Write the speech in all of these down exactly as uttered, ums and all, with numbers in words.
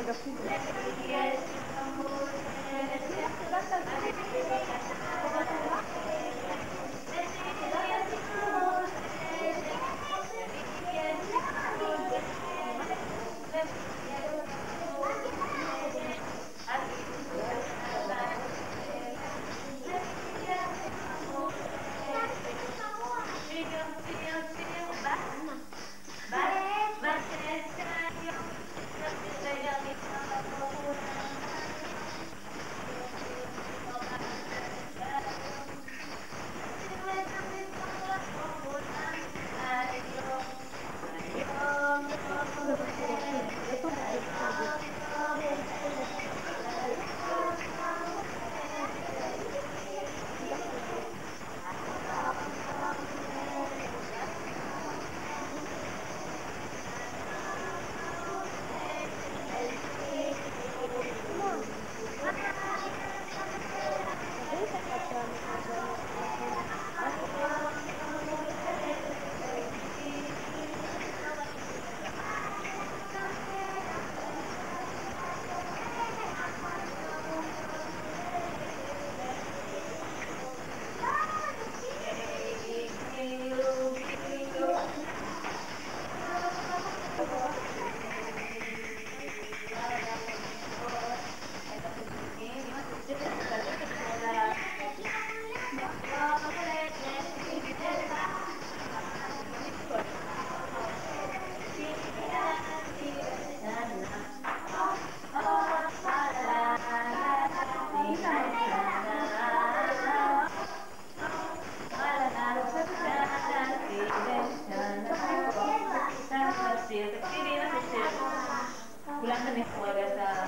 כולם תניחו רגע את ה...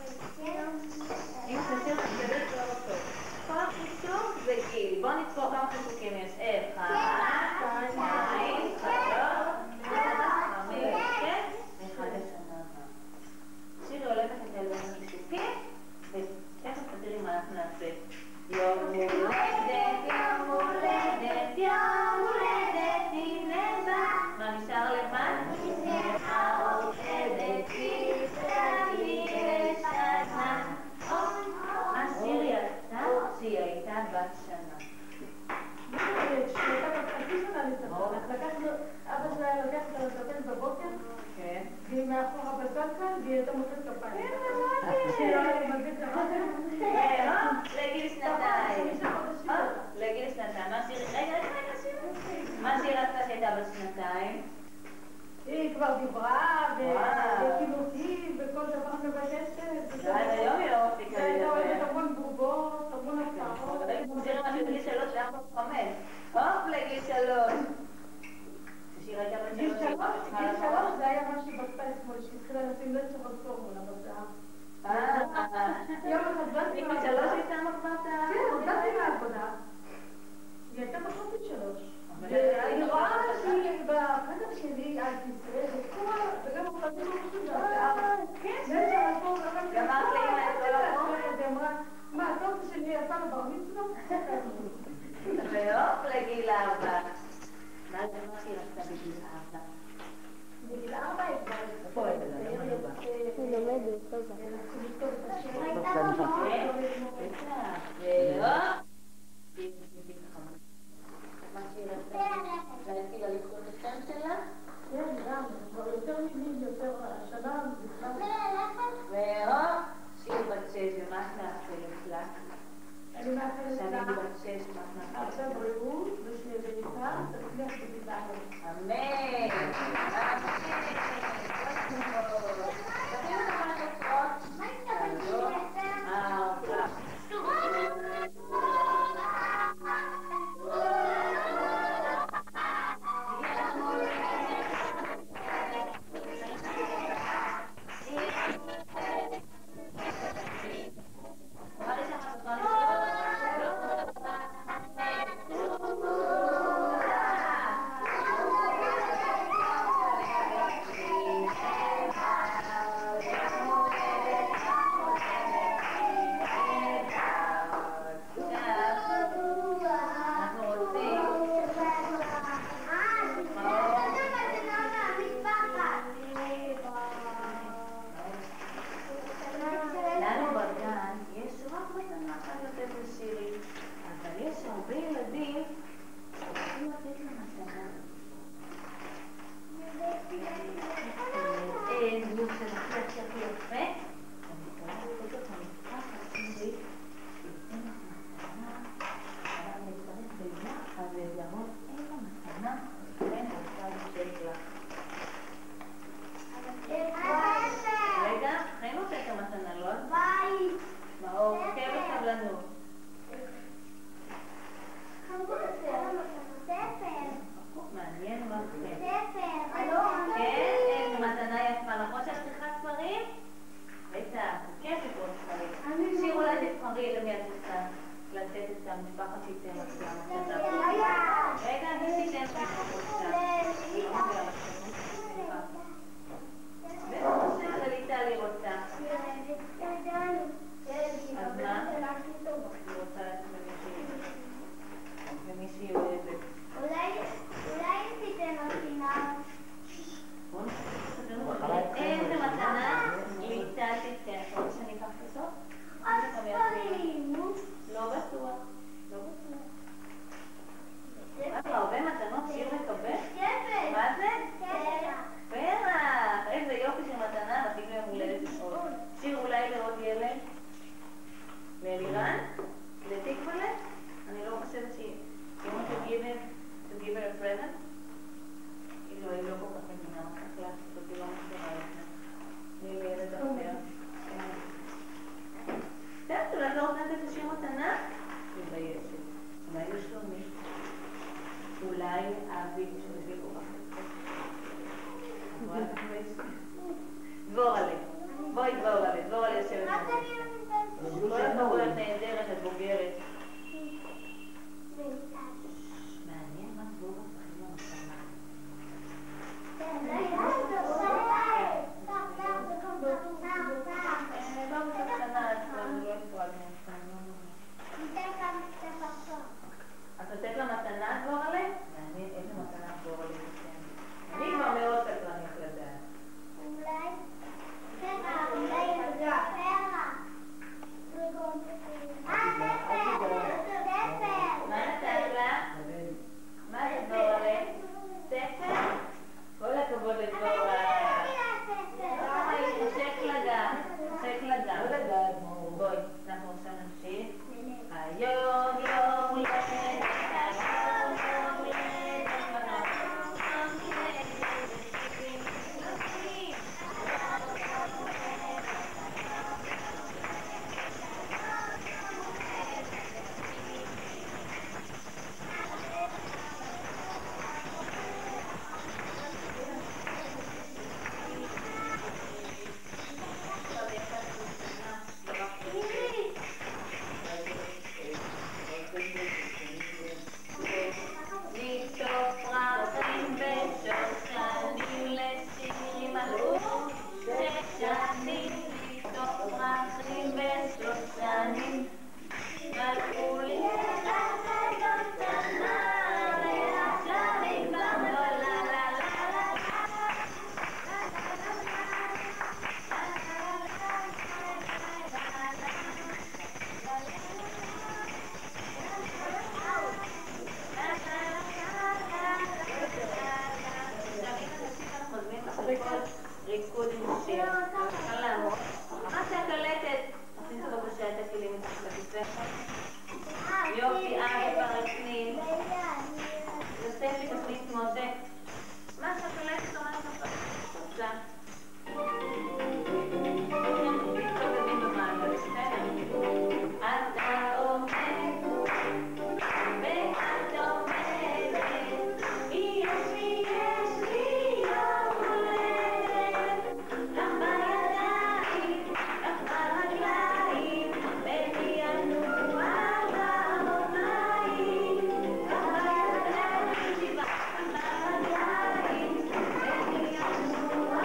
אם תסיר תסיר טוב. כל החיסוק זה גיל. בואו נצפור כמה חיסוקים יש. אחד, שתיים, שלוש, חמש, שש, ואחד עשרה. שירי הולכת את אלו החיסוקים, ותכף תראי מה אנחנו נעשה. יום הולדת, יום הולדת, יום הולדת, הנה בא. מה נשאר לבד? שמחה עובדת, תצטרפי לשנה. מה שירי עשתה? שהיא הייתה בת שנה. שהייתה בת חצי שנה לצפון. אבא שלה היה לוקח אותה לטפל בבוקר, והיא מאחורה בסלקה, והיא הייתה מוצאת כפיים. שהיא היה מגביל את הרעתם. לגיל שנתיים. לגיל שנתיים. מה שירי? רגע, רגע, שירי. מה שירי עשתה שהייתה בת שנתיים? היא כבר דיברה, וחילוקים, וכל דבר מבקשת. זה עד היום היא לא מפסיקה לדבר. והייתה אוהבת המון בובות, המון הפתעות. אבל אם שירי משהו בגיל שלוש, זה היה חמש. הופ, לגיל שלוש. שירי הייתה בת גיל שלוש זה היה מה שהיא בקתה אתמול, שהתחילה לשים לב שבת פורמולה בצעה. יום אחד באתי מגיל שלוש הייתה מחברת? כן, באתי מהעבודה. היא הייתה בחופית שלוש. ואני רואה שהיא בחדר שלי על כיסא, וגם בחדר שלי על כיסא. גם אמרת לאמא את כל החור? היא אמרה, מה, אתה רוצה שאני יצא לבר מצווה? והופ לגיל ארבע. מה זה מה שהיא רצתה בגיל ארבע? בגיל ארבע היא כבר פה את זה, לא מדובר. היא לומדת, טובה. והופ! מה שהיא רצתה? להציל לה לכתוב את השם שלה? כן, גם, כבר יותר מילים, יותר השנה, והופ! שהיא בת שש, ומה את מאחלת לה? אני מאחלת שאני לה בת שש, מה את מאחלת? עכשיו בריאות, ושיהיה בעיקר, תצליח בגלל. אמן! אמן! אולי אבי שמביא כל כך דבורלה, בואי דבורלה, דבורלה יושבת כל הכבוד, את נהדרת, את בוגרת. מעניין מה דבורה צריכים למתנה. לא מתקנה, לא אפרד את נותנת לה מתנה דבורלה? מעניין איזה מתנה דבורלה נותנת. אני כבר מאוד סקרנית לדעת. אולי פרח, אולי פרח. אה, ספר, ספר. מה נתת לה? מה זה דבורלה? ספר? כל הכבוד לדבורלה. שק לגן, שק לגן. בואי, אנחנו עכשיו נמשיך. היום יום הולדת, היום יום הולדת, ריקוד עם שיר. שלום. מה שהקלטת? עשית בבקשה את הכלים את הכיסא. יופי, אבי פרקנין. יוספי תכניס משה. מה שהקלטת אומרת לך? תודה. מתקודדים במעגל, בסדר? אתה עומד ואת עומדת יש לי, יש לי יום הולדת לך בידיים, לך ברגליים בני ינוע בעיניים לך בידיים, שיבה לך ברגליים בני ינוע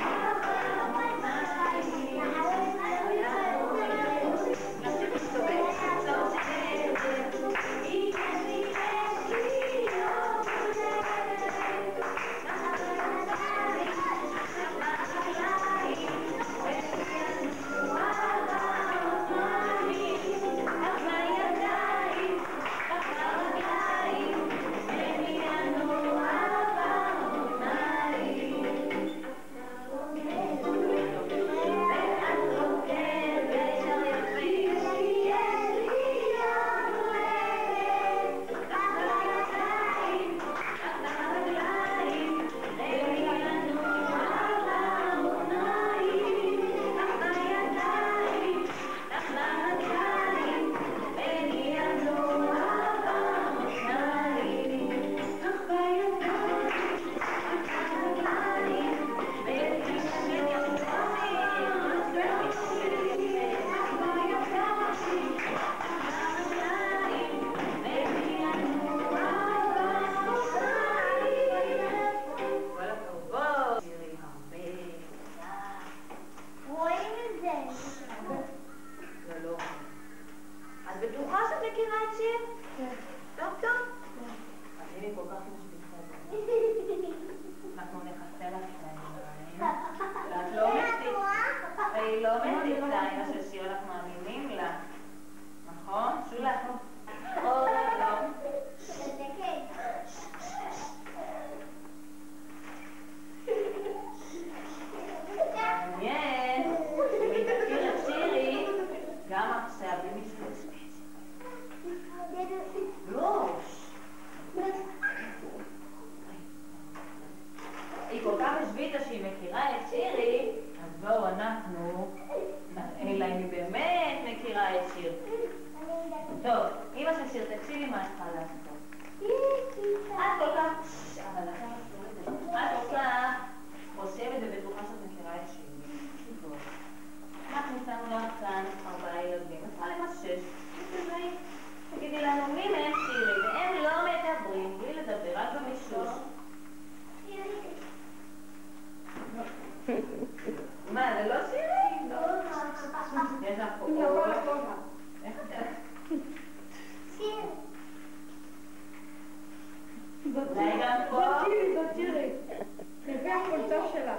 אולי גם פה. זאת שירי, זאת שירי. לפי החולצה שלה.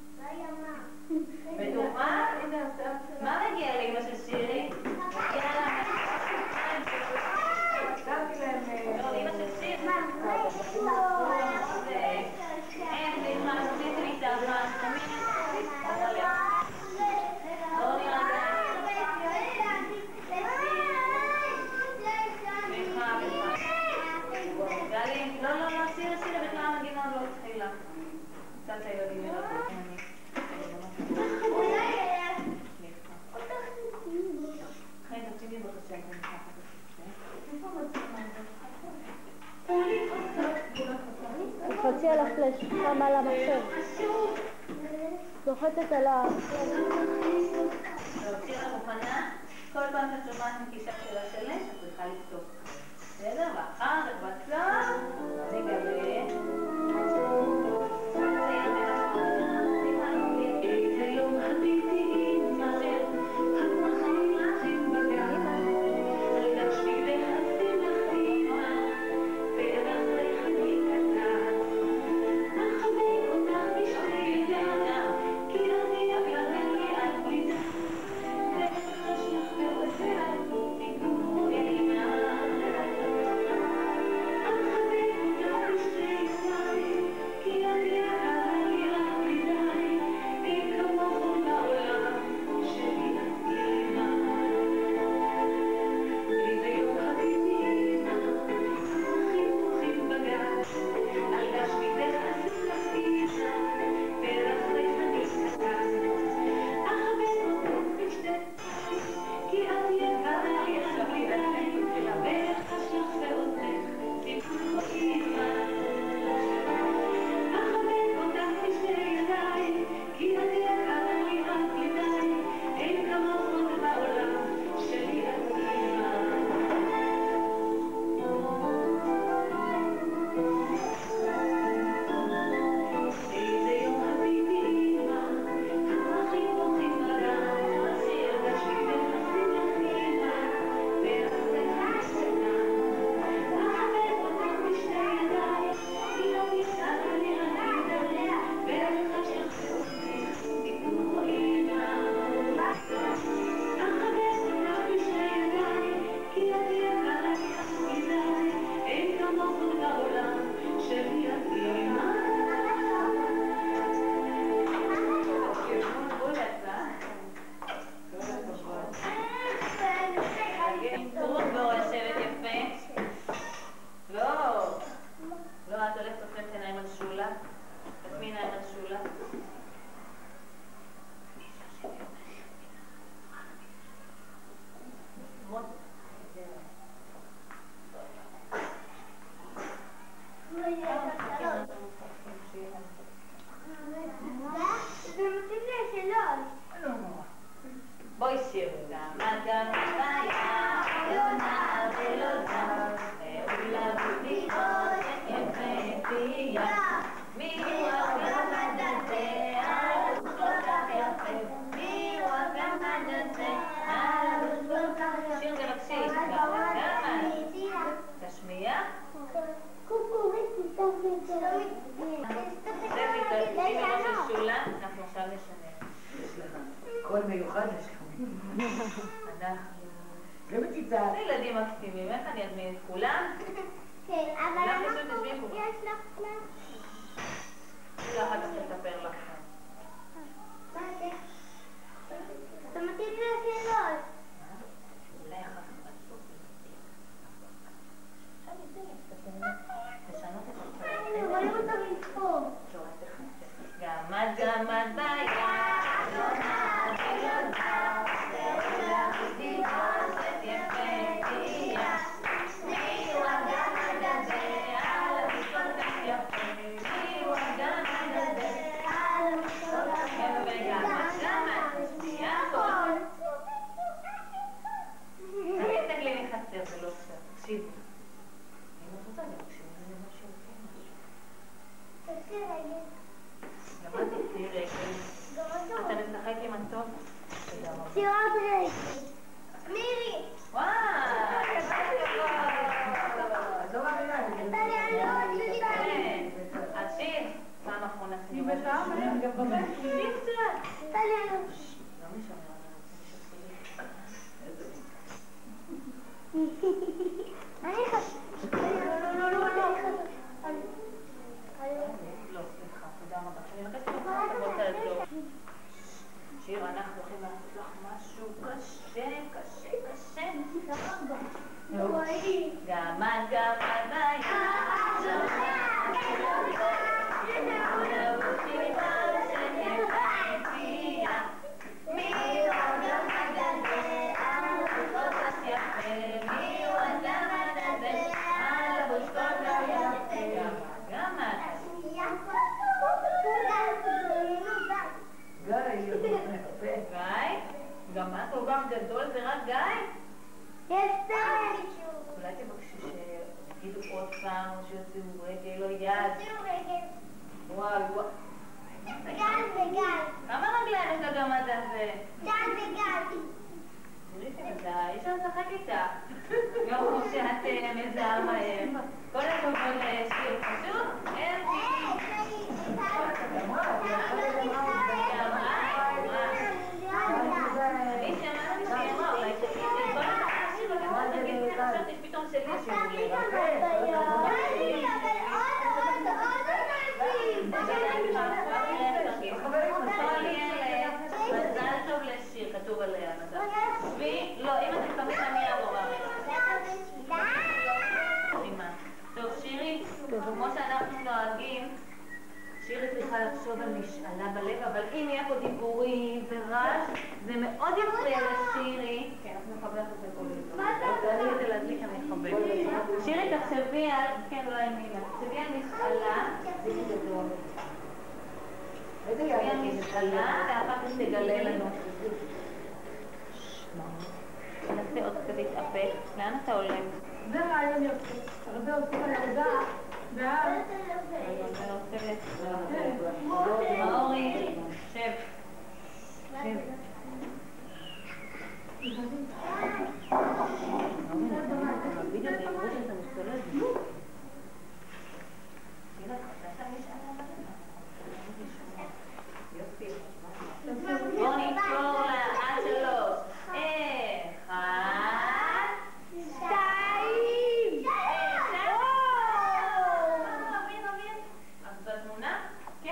בטוחה? מה מגיע לאמא של שירי? מגיע לה... לא, אמא של שירי. אין, זה מה שעשיתם איתה, מה שעשיתם איתה. לא נראה גלי, לא, לא, לא, סירה, סירה, בכלל המגינה עוד לא התחילה. קצת הילדים יראה פה. חי, תקשיבי בבקשה, אני מתחת את זה. תחצי על הפלש, שם על המחשב. לוחצת על ה... טוב, שירה מוכנה? כל פעם שאת שומעת מכיסה של השלט, את צריכה לכתוב. בסדר? ואחר כך בסוף, נגלה. איזה יום חביתי אמא, הפרחים רחים בגן, הרגשתי וחסים לך אמא, פרח ריחני קטן, מחבק אותך בשתי ידיים, כי אני יקרה לי עד בלידה, ואחש לך ועוזר, תיקחו אמא. בואי שירו גם, אדם היה, לא נע ולא נע, ואולי בדיחות יפהפייה, מי הוא הגמד הזה, אלוש כל כך יפה, מי הוא הגמד הזה, אלוש כל כך יפה, שיר תבקשי, גמד, תשמיע, זה מתרצים מראש של שולה, אנחנו עכשיו נשנה. קול מיוחד לשם. אנחנו... גם מציצה. זה ילדים מקסימים, איך אני אזמין את כולם? כן, אבל אנחנו אנחנו... פשוט תשבי פה. יש לך פלאש. לא, אחר כך תספר לך. מה זה? אתה מתאים לשאלות. אולי אחר כך בסוף. עכשיו ניתן, תשנות את הכל. אני רואה אותה מפה. גמד גמד ביד, לא נע ולא נע, ועולה בדיחות יפהפייה, מי הוא הגמד הזה, אלוש כל תגידי, פעם אחרונה היא סיבוב. בטעם, אה? גם בבית. תגידי קצת. טליאנו. לא נשאר אני חושבת. לא, לא, לא, לא. לא, סליחה, תודה רבה. אני מבקשת ממך תבוא תעזור. שיר, אנחנו הולכים לעשות לך משהו קשה, קשה, קשה. גם את, גם את בים. גם את הוא גם גדול, זה רק גיא? אולי תבקשי שיגידו עוד פעם או שיוציאו רגל, לא יד. וואי וואי. גל וגל. כמה רגליים יש לגמד הזה? גל וגל. תראי שמדי, יש לנו לשחק איתה. גם כמו שאת מזהה מהר. כל הכבוד לשיר חשוב, אין אני שמעתי שהיא אמרה, אולי תגידי, כל השיר לגמד תגידי, חשבתי פתאום שלי שיעולי. מזל טוב לשיר, כתוב עליה מזל. שבי, לא, אם את תפעמים אני אעבור טוב, שירי, כמו שאנחנו נוהגים, שירי צריכה לחשוב על משאלה בלב, אבל אם יהיה פה דיבורים ורעש, זה מאוד יפריע לשירי. כן, אנחנו נחבר את זה כל הזמן. מה זה? תעלי את זה להדליק, אני אחבר. שירי, תחשבי על, כן, לא האמינה, תחשבי על משאלה, תחשבי על משאלה, ואחר כך תגלה לנו. ננסה עוד קצת להתאפק. לאן אתה עולה? זה רעיון יופי. הרבה עושים על עבודה, ואז... מאורי, שב. שב. בואו נתפור לה עד שלוש. אחד, שתיים, שלוש. אז בתמונה? כן.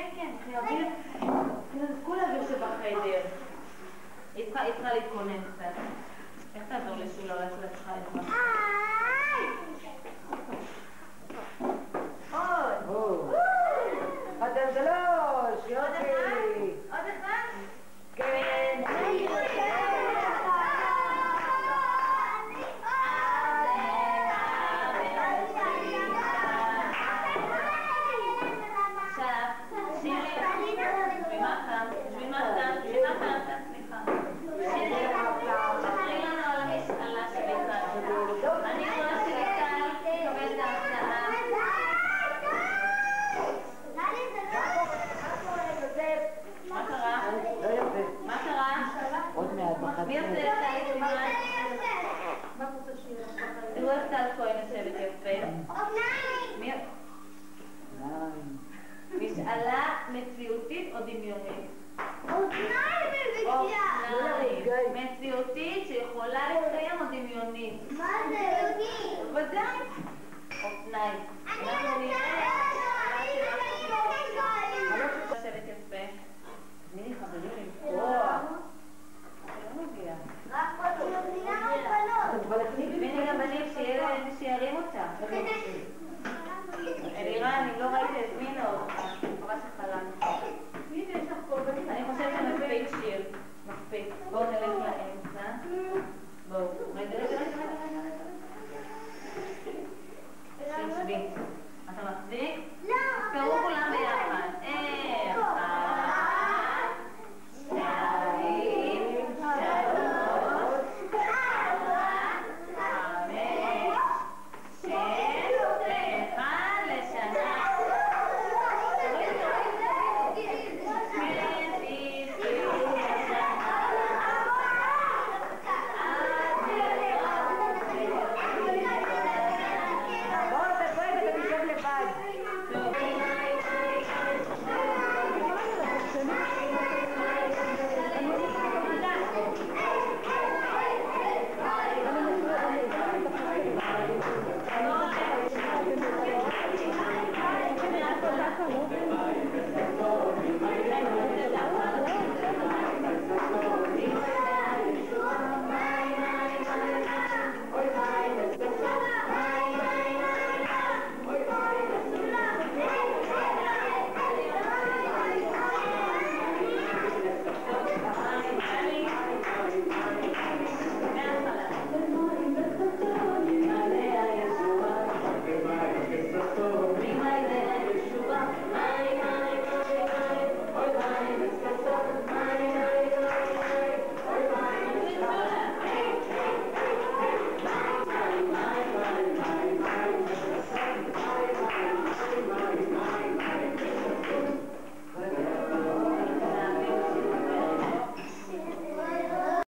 ככה, לא?